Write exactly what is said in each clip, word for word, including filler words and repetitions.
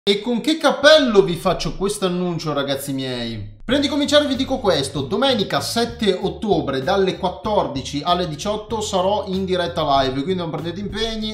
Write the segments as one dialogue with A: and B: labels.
A: E con che cappello vi faccio questo annuncio, ragazzi miei? Prima di cominciare vi dico questo: domenica sette ottobre dalle quattordici alle diciotto sarò in diretta live, quindi non prendete impegni.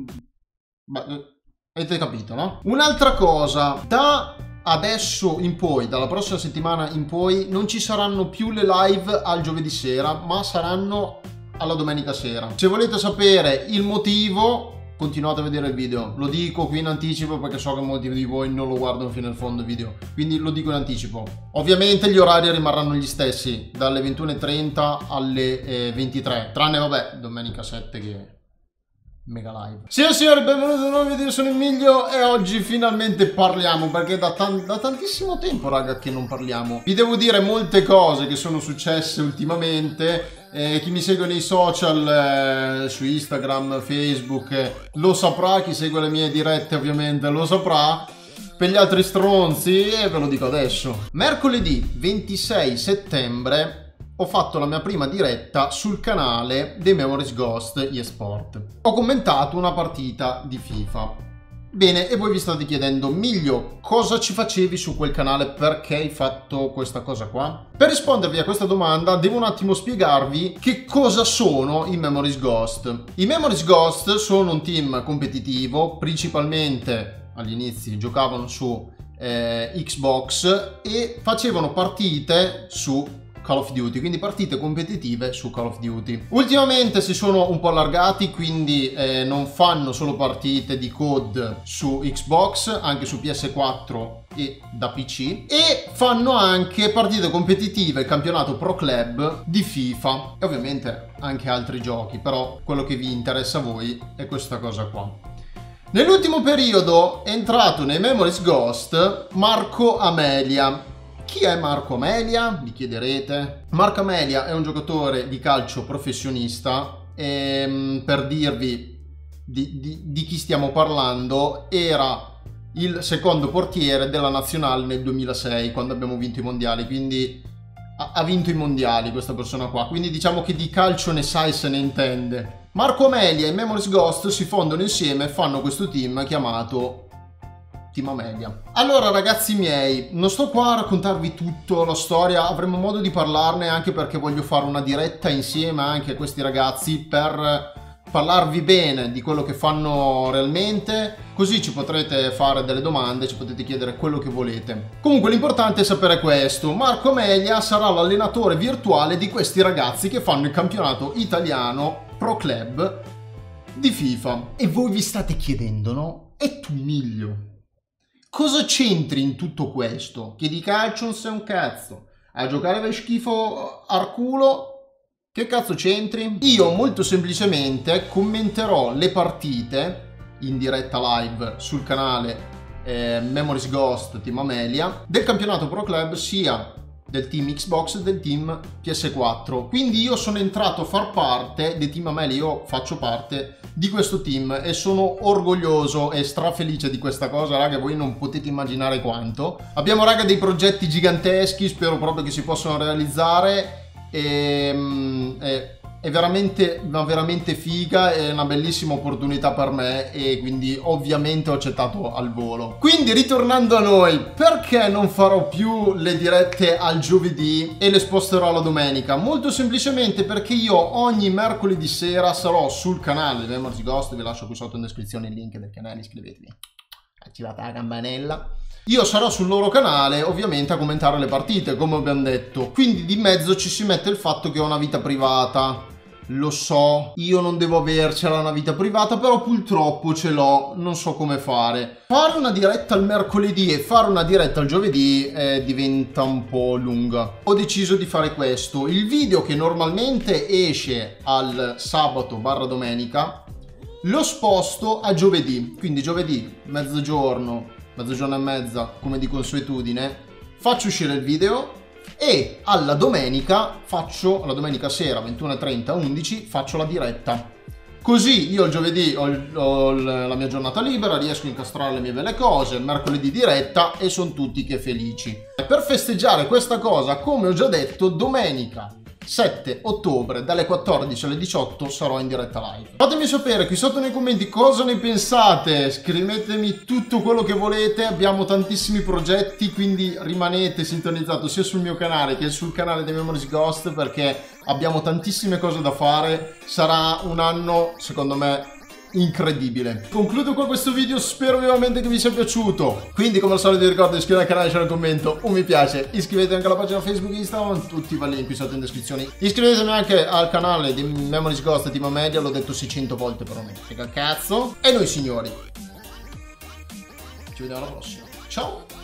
A: Ma avete capito, no? Un'altra cosa, da adesso in poi, dalla prossima settimana in poi, non ci saranno più le live al giovedì sera, ma saranno alla domenica sera. Se volete sapere il motivo, continuate a vedere il video. Lo dico qui in anticipo perché so che molti di voi non lo guardano fino al fondo il video, quindi lo dico in anticipo. Ovviamente gli orari rimarranno gli stessi, dalle ventuno e trenta alle eh, ventitré, tranne vabbè domenica sette che è mega live. Signore e signori, benvenuti in un nuovo video, io sono Emilio e oggi finalmente parliamo, perché da, tan da tantissimo tempo raga che non parliamo. Vi devo dire molte cose che sono successe ultimamente. Eh, chi mi segue nei social, eh, su Instagram, Facebook, eh, lo saprà. Chi segue le mie dirette ovviamente lo saprà. Per gli altri stronzi, e eh, ve lo dico adesso. Mercoledì ventisei settembre ho fatto la mia prima diretta sul canale dei Memories Ghost eSport. Ho commentato una partita di FIFA. Bene, e voi vi state chiedendo: Miglio, cosa ci facevi su quel canale? Perché hai fatto questa cosa qua? Per rispondervi a questa domanda devo un attimo spiegarvi che cosa sono i Memories Ghost. I Memories Ghost sono un team competitivo, principalmente agli inizi giocavano su eh, Xbox e facevano partite su Call of Duty, quindi partite competitive su Call of Duty. Ultimamente si sono un po' allargati, quindi eh, non fanno solo partite di C O D su Xbox, anche su P S quattro e da P C, e fanno anche partite competitive, campionato Pro Club di FIFA e ovviamente anche altri giochi, però quello che vi interessa a voi è questa cosa qua. Nell'ultimo periodo è entrato nei Memories Ghost Marco Amelia. Chi è Marco Amelia? Vi chiederete. Marco Amelia è un giocatore di calcio professionista e, per dirvi di, di, di chi stiamo parlando, era il secondo portiere della nazionale nel duemilasei quando abbiamo vinto i mondiali, quindi ha, ha vinto i mondiali questa persona qua, quindi diciamo che di calcio ne sa e se ne intende. Marco Amelia e Memories Ghost si fondano insieme e fanno questo team chiamato Team Amelia. Allora ragazzi miei, non sto qua a raccontarvi tutta la storia, avremo modo di parlarne anche perché voglio fare una diretta insieme anche a questi ragazzi per parlarvi bene di quello che fanno realmente, così ci potrete fare delle domande, ci potete chiedere quello che volete. Comunque l'importante è sapere questo: Marco Amelia sarà l'allenatore virtuale di questi ragazzi che fanno il campionato italiano Pro Club di FIFA. E voi vi state chiedendo, no? E tu Miglio, cosa c'entri in tutto questo? Che di calcio non sei un cazzo, a giocare per schifo al culo, che cazzo c'entri? Io molto semplicemente commenterò le partite in diretta live sul canale eh, Memories Ghost Team Amelia del campionato Pro Club, sia del team Xbox e del team P S quattro. Quindi io sono entrato a far parte del Team Amelia, io faccio parte di questo team e sono orgoglioso e strafelice di questa cosa, raga. Voi non potete immaginare quanto. Abbiamo, raga, dei progetti giganteschi, spero proprio che si possano realizzare e, e è veramente una veramente figa, è una bellissima opportunità per me e quindi ovviamente ho accettato al volo. Quindi ritornando a noi, perché non farò più le dirette al giovedì e le sposterò alla domenica? Molto semplicemente perché io ogni mercoledì sera sarò sul canale Memories Ghost, vi lascio qui sotto in descrizione il link del canale, iscrivetevi, attivate la campanella. Io sarò sul loro canale ovviamente a commentare le partite, come abbiamo detto, quindi di mezzo ci si mette il fatto che ho una vita privata. Lo so, io non devo avercela una vita privata, però purtroppo ce l'ho, non so come fare. Fare una diretta al mercoledì e fare una diretta al giovedì eh, diventa un po' lunga. Ho deciso di fare questo: il video che normalmente esce al sabato barra domenica lo sposto a giovedì, quindi giovedì mezzogiorno, mezzogiorno e mezza come di consuetudine faccio uscire il video e alla domenica faccio, alla domenica sera ventuno e trenta undici faccio la diretta, così io il giovedì ho, ho la mia giornata libera, riesco a incastrare le mie belle cose, il mercoledì diretta e sono tutti che felici. Per festeggiare questa cosa, come ho già detto, domenica sette ottobre dalle quattordici alle diciotto sarò in diretta live. Fatemi sapere qui sotto nei commenti cosa ne pensate, scrivetemi tutto quello che volete, abbiamo tantissimi progetti, quindi rimanete sintonizzati sia sul mio canale che sul canale dei Memories Ghost, perché abbiamo tantissime cose da fare. Sarà un anno secondo me incredibile. Concludo qua questo video, spero vivamente che vi sia piaciuto, quindi come al solito vi ricordo di iscrivervi al canale, lasciare un commento, un mi piace, iscrivetevi anche alla pagina Facebook e Instagram, tutti i link qui sotto in descrizione. Iscrivetevi anche al canale di Memories Ghost Team Media, l'ho detto seicento volte però non frega cazzo. E noi signori ci vediamo alla prossima, ciao.